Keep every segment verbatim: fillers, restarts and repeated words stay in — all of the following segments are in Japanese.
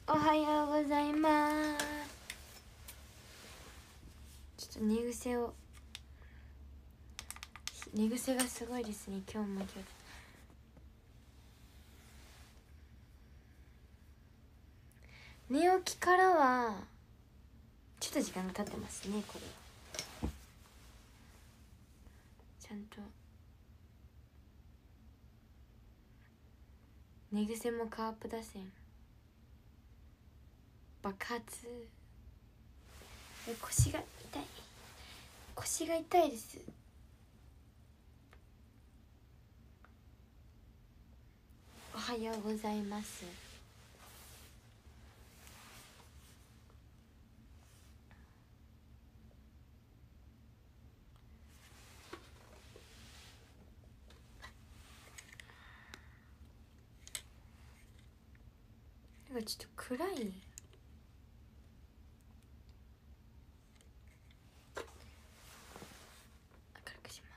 おはようございます。ちょっと寝癖を寝癖がすごいですね、今日も今日寝起きからはちょっと時間が経ってますね。これはちゃんと寝癖もカープ打線爆発。え腰が痛い腰が痛いです。おはようございます。なんかちょっと暗い。明るくします。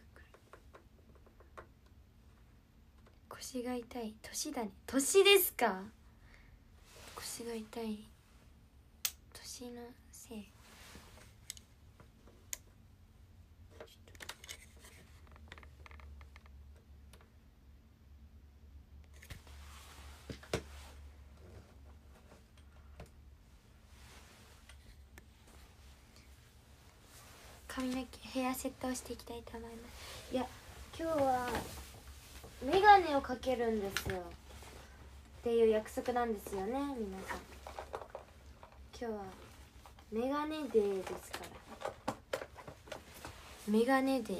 腰が痛い。年だね。年ですか。腰が痛い年のせい。髪の毛ヘアセットをしていきたいと思います。いや今日はメガネをかけるんですよっていう約束なんですよね。皆さん今日はメガネデーですから。メガネデー。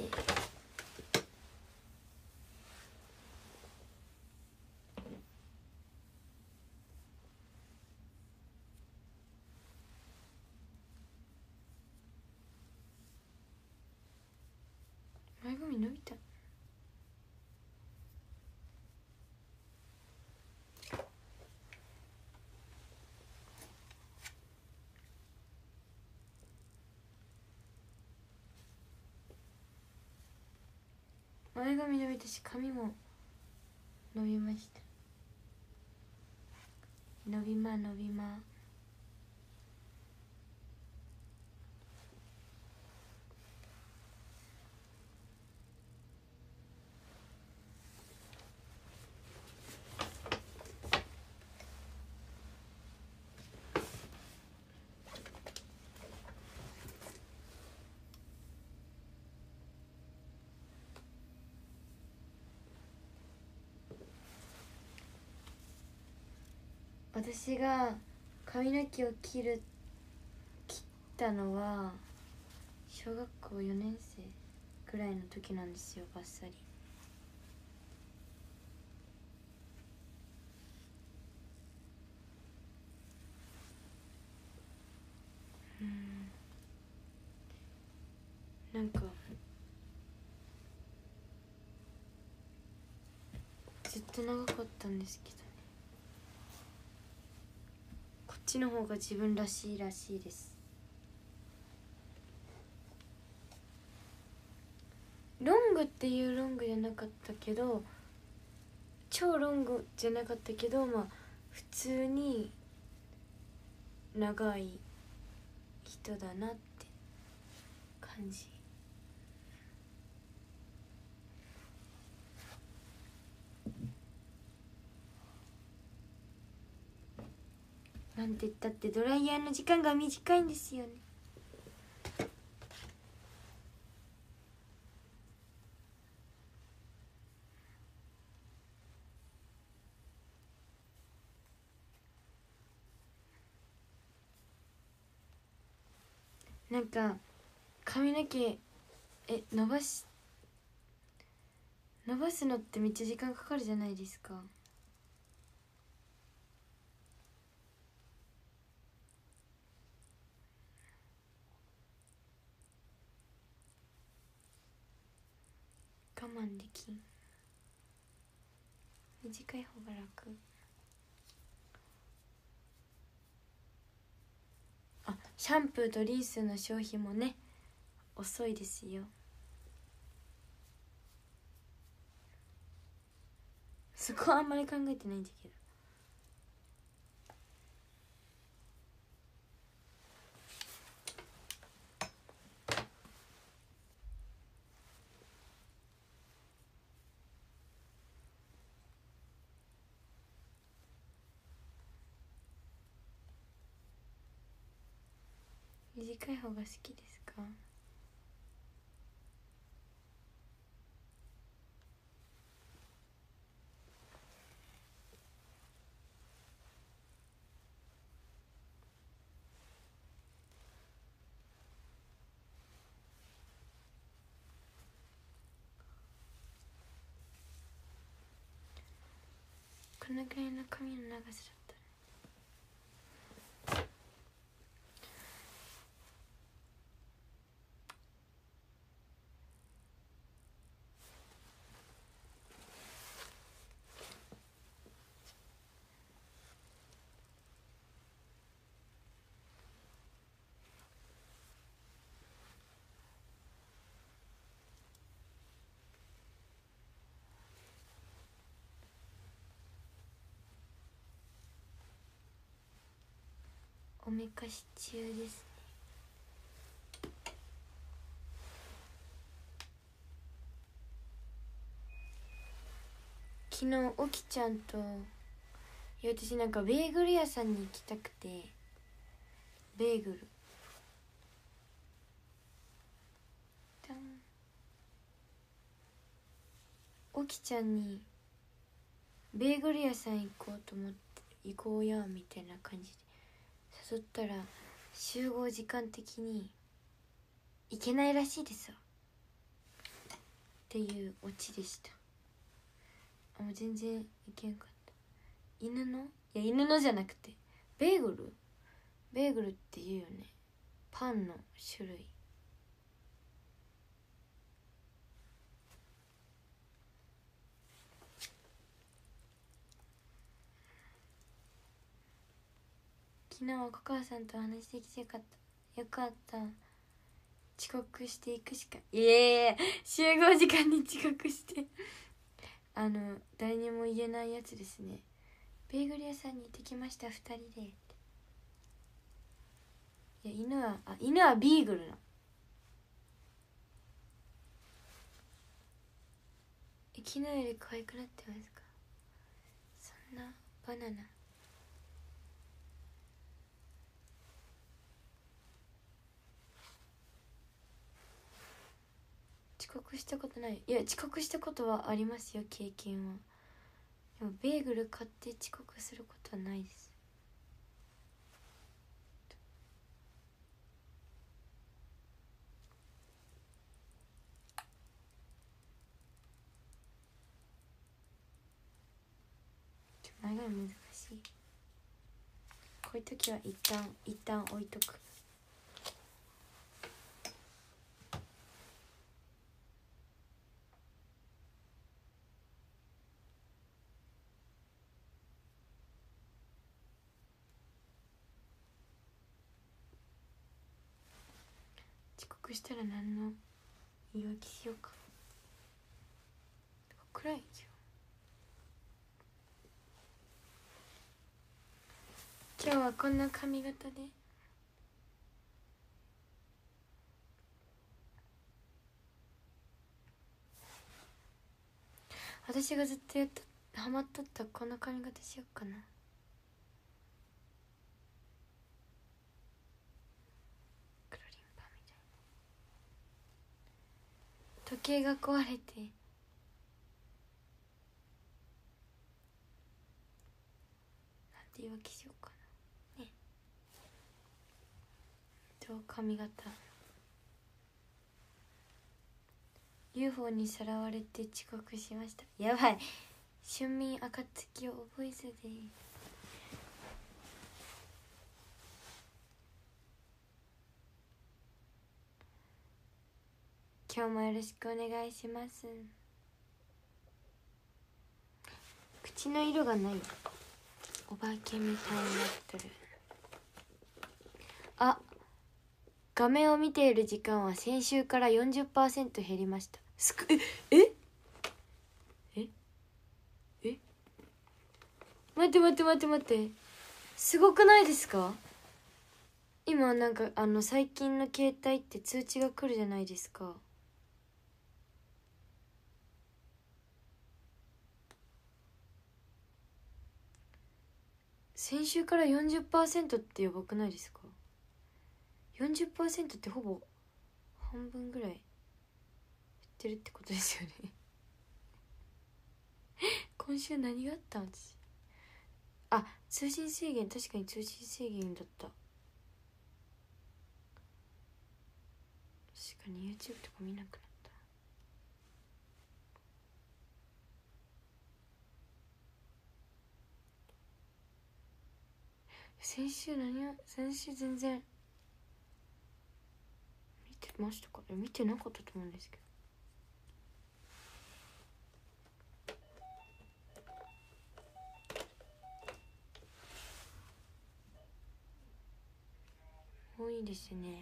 前髪伸びた。前髪伸びたし髪も伸びました。伸びま伸びま。私が髪の毛を切る切ったのは小学校よねん生くらいの時なんですよ。バッサリ。うんなんかずっと長かったんですけどね。こっちの方が自分らしいらしいです。ロングっていうロングじゃなかったけど、超ロングじゃなかったけど、まあ普通に長い人だなって感じ。なんて言ったってドライヤーの時間が短いんですよね。なんか髪の毛え伸ばし伸ばすのってめっちゃ時間かかるじゃないですか。我慢できん。短い方が楽。あ、シャンプーとリンスの消費もね遅いですよ。そこはあんまり考えてないんだけど。 短い方が好きですか？このくらいの髪の長さだったらおめかし中ですね。昨日おきちゃんと、いや私なんかベーグル屋さんに行きたくて、ベーグルじゃん、おきちゃんにベーグル屋さん行こうと思って、行こうやみたいな感じで誘ったら、集合時間的に行けないらしいですわっていうオチでした。あ、もう全然行けんかった。犬の、いや犬のじゃなくてベーグルベーグルっていうよね、パンの種類。昨日はお母さんと話できてよかった。よかった。遅刻していくしか、いえいえ、集合時間に遅刻してあの誰にも言えないやつですね。ベーグル屋さんに行ってきましたふたりでって。いや犬は、あ、犬はビーグルな。え、昨日より可愛くなってますか？そんなバナナ。遅刻したことない。いや遅刻したことはありますよ、経験は。でもベーグル買って遅刻することはないです。長い難しい。こういう時は一旦一旦置いとく。遅刻したら何の言い訳しようか。暗いよ。今日はこんな髪型で。私がずっとやったハマっとったこんな髪型しようかな。クロリンパみたいな。時計が壊れてなんて言い訳しようかなね。と髪型 ユーフォー にさらわれて遅刻しました。やばい、春眠暁を覚えずで。今日もよろしくお願いします。口の色がない、お化けみたいになってる。あ、画面を見ている時間は先週から よんじゅっパーセント 減りました。すくええええ待って待って待って待って、すごくないですか？今なんかあの最近の携帯って通知が来るじゃないですか。先週から よんじゅっパーセント ってやばくないですか？ よんじゅっパーセント ってほぼ半分ぐらい減ってるってことですよね今週何があったん私。あ、通信制限、確かに通信制限だった。確かに YouTube とか見なくなった。先週何を先週全然見てましたか？見てなかったと思うんですけど。多いですね。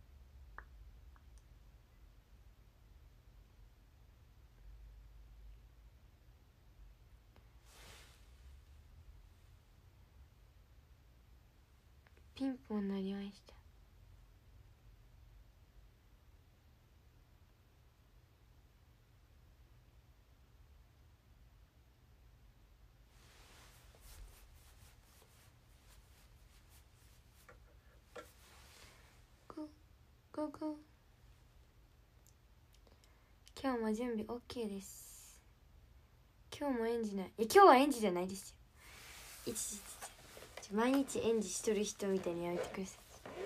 ピンポン鳴りました。ゴーゴーゴー。今日も準備 OK です。今日も園児ない。いや今日は園児じゃないですよ。いちいちいち毎日園児しとる人みたいにやめてくださ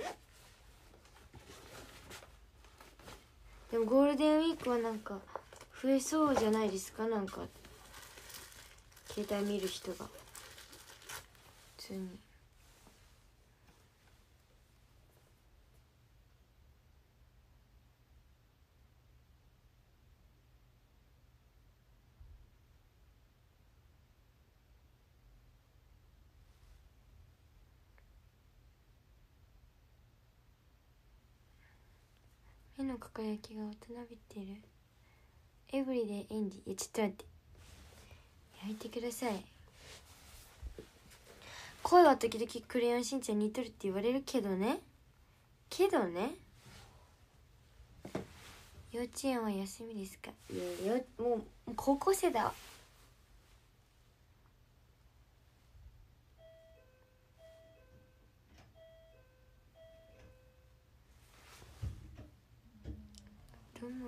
い。でもゴールデンウィークはなんか増えそうじゃないですか。なんか携帯見る人が普通に。目の輝きが大人びてる。エブリデイエンジ。いやちょっと待って、やめてください。声は時々クレヨンしんちゃん似とるって言われるけどねけどね幼稚園は休みですか？いやよもうもう高校生だわ。どうも。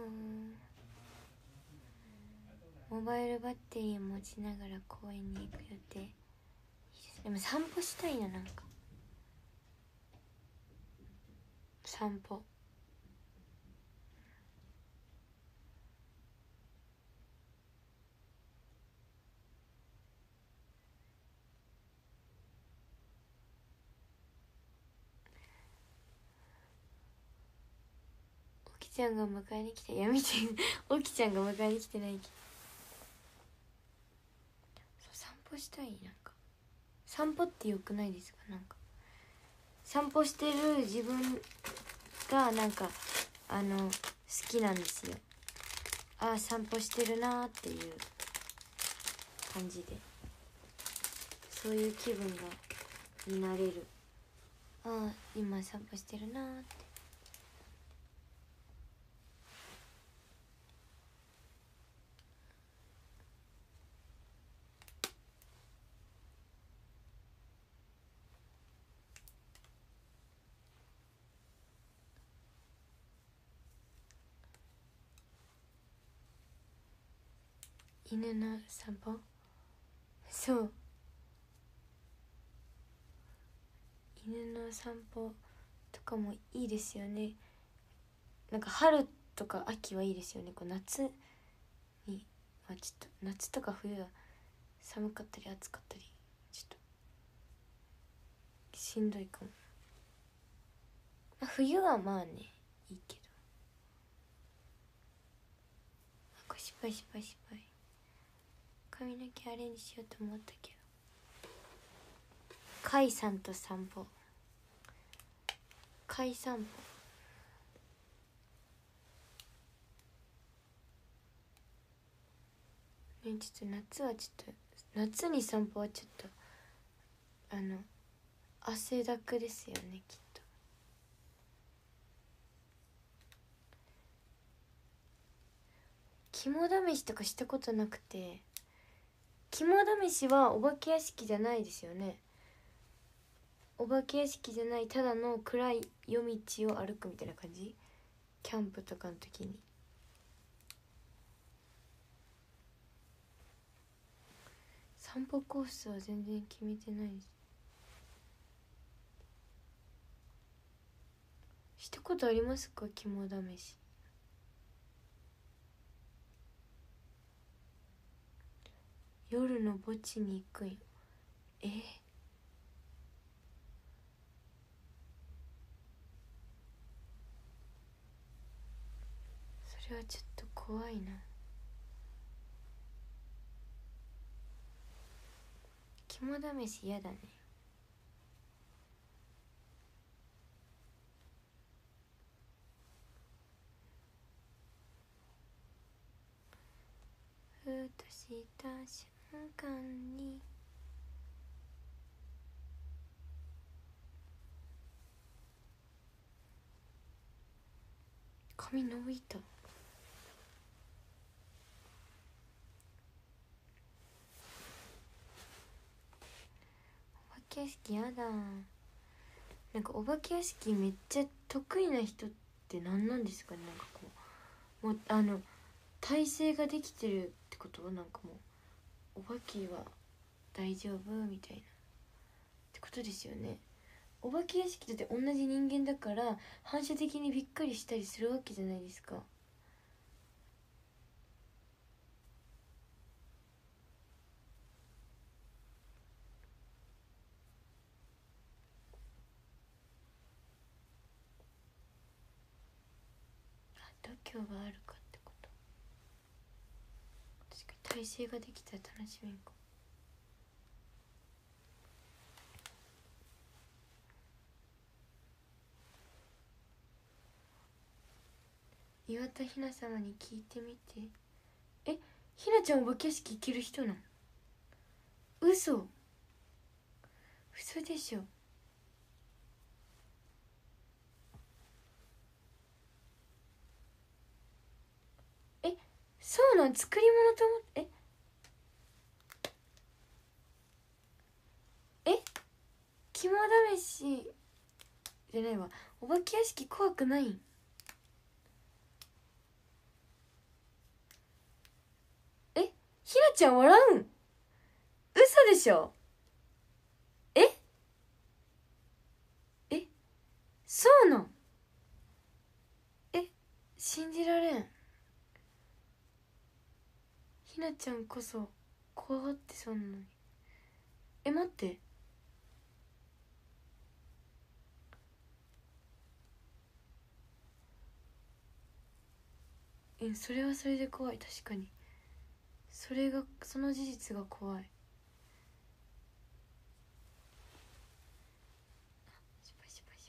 モバイルバッテリー持ちながら公園に行く予定。いいです。でも散歩したいな。なんか散歩。おきちゃんが迎えに来て。いや見ておきちゃんが迎えに来てないけど、そう散歩したい。なんか散歩ってよくないですか？なんか散歩してる自分がなんかあの好きなんですよ。ああ散歩してるなーっていう感じで、そういう気分がになれる。ああ今散歩してるなーって。犬の散歩。そう犬の散歩とかもいいですよね。なんか春とか秋はいいですよね。こう夏にはちょっと、夏とか冬は寒かったり暑かったりちょっとしんどいかも。まあ、冬はまあねいいけど。あこれ失敗失敗失敗。髪の毛アレンジしようと思ったけど。カイさんと散歩。カイ散歩。ね、ちょっと夏はちょっと夏に散歩はちょっとあの汗だくですよねきっと。肝試しとかしたことなくて。肝試しはお化け屋敷じゃないですよね。 お化け屋敷じゃないただの暗い夜道を歩くみたいな感じ。キャンプとかの時に。散歩コースは全然決めてないです。したことありますか、肝試し。夜の墓地に行くんよ。えー、それはちょっと怖いな。肝試し嫌だね。ふとした瞬間に髪伸びた。お化け屋敷やだ。なんかお化け屋敷めっちゃ得意な人って何なんですかね。なんかこうもうあの体勢ができてるってこと。なんかもうお化けは大丈夫みたいなってことですよね。お化け屋敷だって同じ人間だから反射的にびっくりしたりするわけじゃないですか。度胸があるかってこと。確かに体勢ができたら楽しめんか。岩田ひな様に聞いてみて。え、ひなちゃんお化け屋敷行ける人なん？嘘嘘でしょ。え、そうなん？作り物と思って。ええ、肝試しじゃないわ。お化け屋敷怖くないん？え、ひなちゃん笑うん？嘘でしょ。ええ、そうなん？え、信じられん。ひなちゃんこそ怖がってそんなに。え、待って。え、それはそれで怖い。確かにそれが、その事実が怖い。失敗失敗失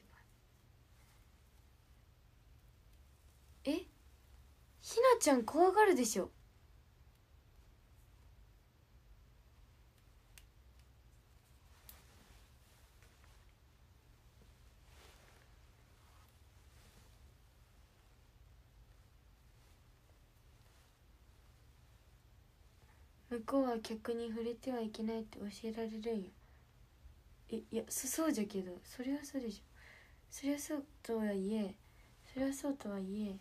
敗。え、ひなちゃん怖がるでしょ。向こうは客に触れてはいけないって教えられるんよ。え、いや、そそうじゃけど、それはそうでしょ。それはそうとはいえそれはそうとはいえ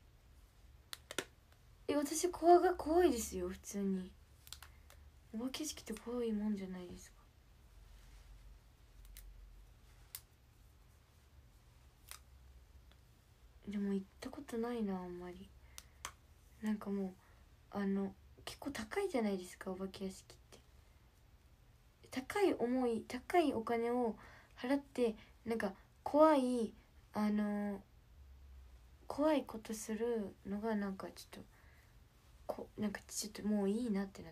え、私怖が怖いですよ。普通にお化け屋敷って怖いもんじゃないですか。でも行ったことないな、あんまり。なんかもうあの結構高いじゃないですか、お化け屋敷って。高い思い高いお金を払ってなんか怖いあの怖いことするのがなんかちょっとこなんかちょっともういいなってなった。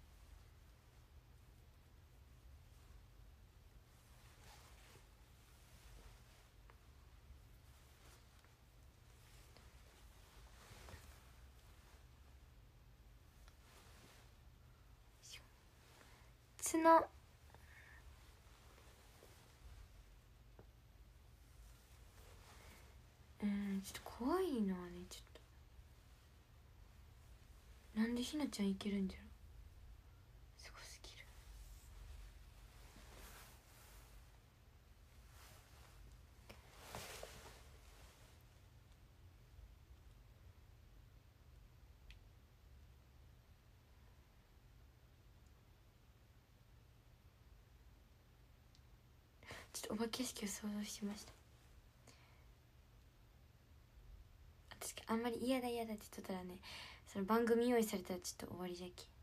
角。うん、ちょっと怖いのはね。ちょっとなんでひなちゃんいけるんじゃろ。すごすぎる。 ちょっとお化け屋敷を想像しました。私あんまり嫌だ嫌だって言ってたらね、その番組用意されたらちょっと終わりじゃき。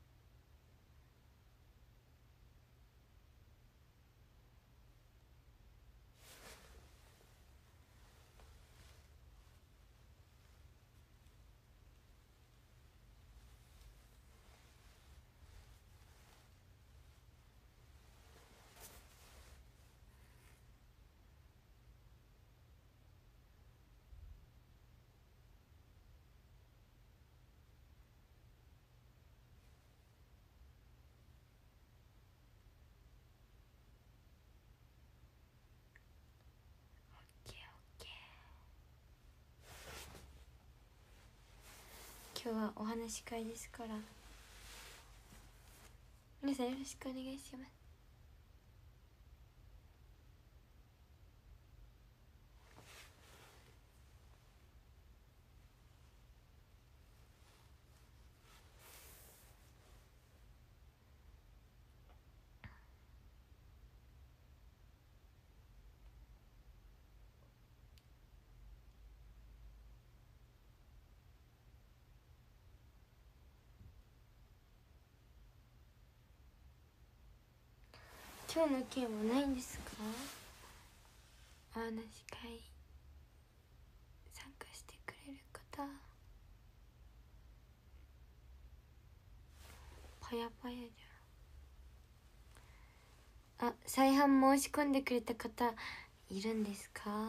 今日はお話し会ですから皆さんよろしくお願いします。今日の件はないんですか？お話し会参加してくれる方、パヤパヤじゃん。あ、再販申し込んでくれた方いるんですか？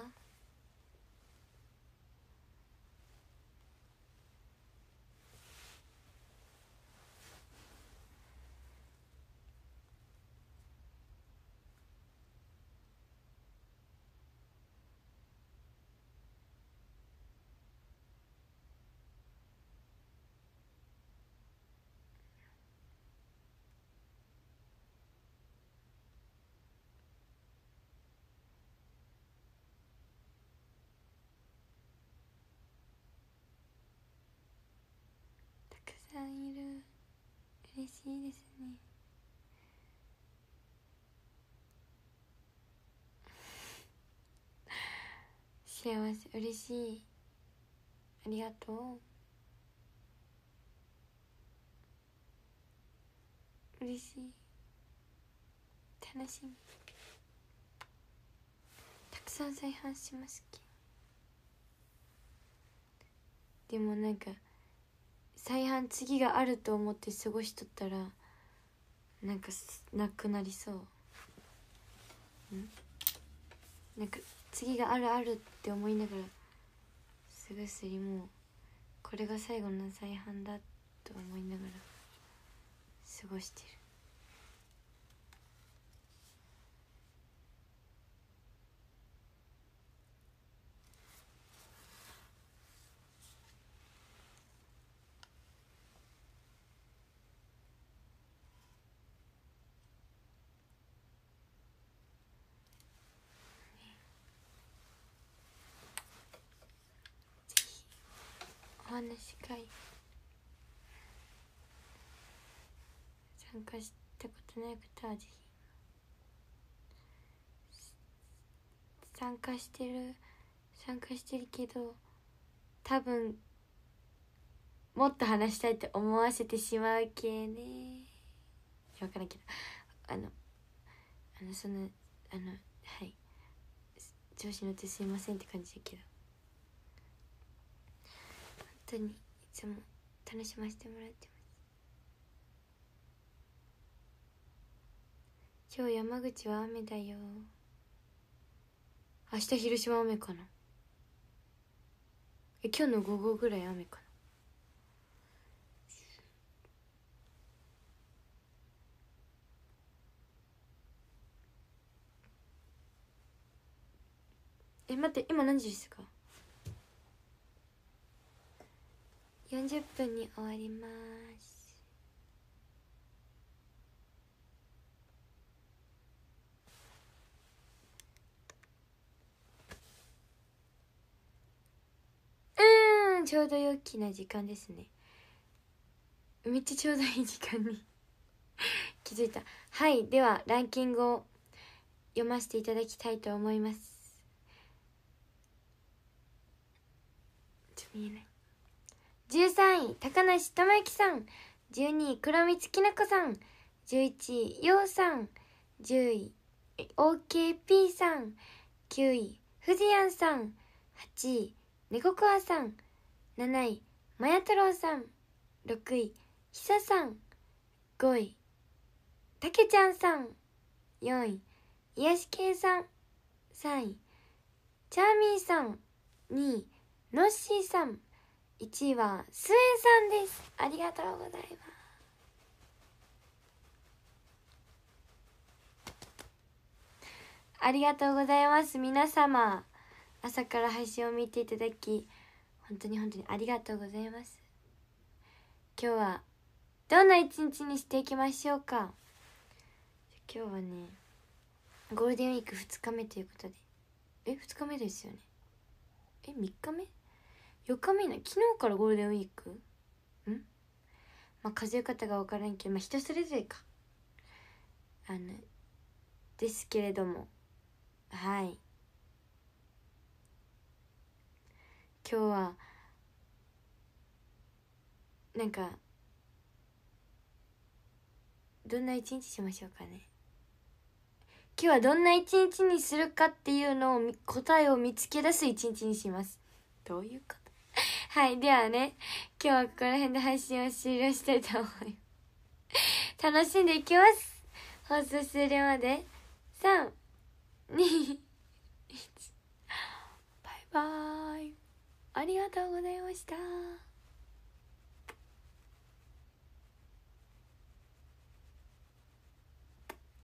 たくさんいる。嬉しいですね。幸せ、嬉しい。ありがとう。嬉しい。楽しみ。たくさん再販しますき。でもなんか再販次があると思って過ごしとったらなんかなくなりそう。んなんか次があるあるって思いながらすぐすりもうこれが最後の再販だと思いながら過ごしてる。お話し会参加したことない方はぜひ。参加してる参加してるけど多分もっと話したいって思わせてしまうけね。分からんけどあのあのそのあのはい調子乗ってすいませんって感じだけど本当にいつも楽しませてもらってます。今日山口は雨だよ。明日広島雨かな。え今日の午後ぐらい雨かな。え待って今何時ですか？よんじゅっぷんに終わります。うーんちょうど良きな時間ですね。めっちゃちょうどいい時間に気づいた。はいではランキングを読ませていただきたいと思います。ちょっと見えない。じゅうさんい高梨智之さん、じゅうにい黒光きなこさん、じゅういちいようさん、じゅうい オーケーピー さん、きゅういふじやんさん、はちいねここあさん、なないまや太郎さん、ろくいひささん、ごいたけちゃんさん、よんいいやしけいさん、さんいチャーミーさん、にいノッシーさん、いちいはスエンさんです。ありがとうございます。ありがとうございます。皆様朝から配信を見ていただき本当に本当にありがとうございます。今日はどんな一日にしていきましょうか。今日はねゴールデンウィークふつかめということで、えふつかめですよね。えみっかめよっかめな、昨日からゴールデンウィークんまあ数え方が分からんけど、まあ人それぞれかあのですけれども、はい今日はなんかどんな一日しましょうかね。今日はどんな一日にするかっていうのを答えを見つけ出す一日にします。どういうことはいではね、今日はここら辺で配信を終了したいと思います楽しんでいきます。放送終了までさん、に、いちバイバーイ。ありがとうございました。